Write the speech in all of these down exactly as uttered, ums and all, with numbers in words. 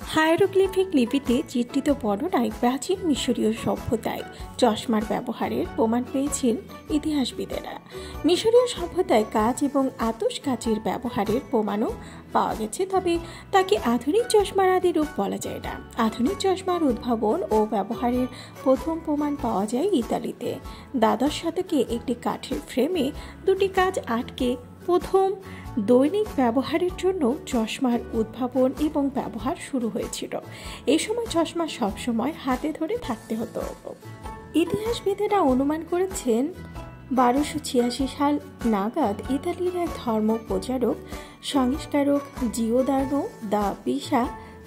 Hieroglyphic লিপিতে চিত্রিত বর্ণনায় প্রাচীন মিশরীয় সভ্যতায় চশমার ব্যবহারের প্রমাণ পেয়েছেন ইতিহাসবিদেরা। মিশরীয় সভ্যতায় কাচ এবং আতশ কাচের ব্যবহারের প্রমাণও পাওয়া গেছে, তবে তাকে আধুনিক চশমার আদি রূপ বলা যায় না। আধুনিক চশমার উদ্ভাবন ও ব্যবহারের প্রথম প্রমাণ পাওয়া যায় ইতালিতে। দ্বাদশ শতকে একটি কাঠের ফ্রেমে দুটি কাচ আটকে প্রথম দৈনিক ব্যবহারের জন্য চশমার উদ্ভাবন এবং ব্যবহার শুরু হয়েছিল। এই সময় চশমা সবসময় হাতে ধরে থাকতে হতো। ইতিহাসবিদেরা অনুমান করেছেন বারোশো ছিয়াশি সাল নাগাদ ইতালির এক ধর্ম প্রচারক সংস্কারক জিওদার্নো দা পিসা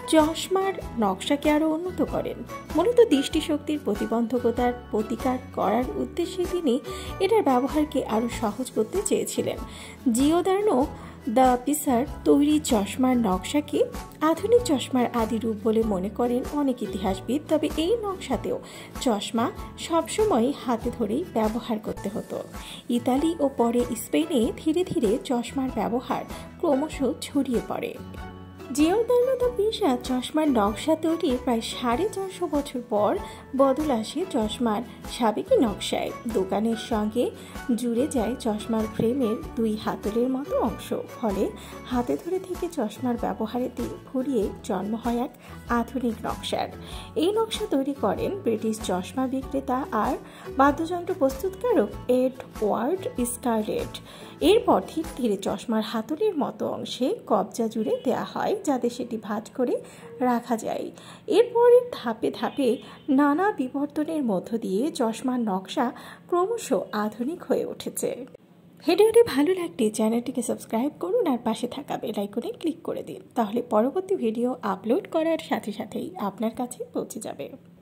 চশমার নকশাকে আরও উন্নত করেন। মূলত দৃষ্টিশক্তির প্রতিবন্ধকতার প্রতিকার করার উদ্দেশ্যে তিনি এটার ব্যবহারকে আরও সহজ করতে চেয়েছিলেন। জিওদার্নো দা পিসার তৈরি চশমার নকশাকে আধুনিক চশমার আদি রূপ বলে মনে করেন অনেক ইতিহাসবিদ। তবে এই নকশাতেও চশমা সবসময় হাতে ধরেই ব্যবহার করতে হতো। ইতালি ও পরে স্পেনে ধীরে ধীরে চশমার ব্যবহার ক্রমশ ছড়িয়ে পড়ে। জিওদার্নো দা পিসা চশমার নকশা তৈরির প্রায় সাড়ে চারশো বছর পর বদল আসে চশমার সাবেকি নকশায়। দোকানের সঙ্গে জুড়ে যায় চশমার ফ্রেমের দুই হাতলের মতো অংশ। ফলে হাতে ধরে থেকে চশমার ব্যবহারে ঘুরিয়ে জন্ম হয় এক আধুনিক নকশার। এই নকশা তৈরি করেন ব্রিটিশ চশমা বিক্রেতা আর বাদ্যযন্ত্র প্রস্তুতকারক এডওয়ার্ড স্কারলেট। এরপর ধীরে ধীরে চশমার হাতলের মতো অংশে কবজা জুড়ে দেওয়া হয়, যাতে সেটি ভাঁজ করে রাখা যায়। এরপরে ধাপে ধাপে নানা বিবর্তনের মধ্য দিয়ে চশমার নকশা ক্রমশ আধুনিক হয়ে উঠেছে। ভিডিওটি ভালো লাগলে চ্যানেলটিকে সাবস্ক্রাইব করুন আর পাশে থাকা বেল আইকনে ক্লিক করে দিন, তাহলে পরবর্তী ভিডিও আপলোড করার সাথে সাথেই আপনার কাছে পৌঁছে যাবে।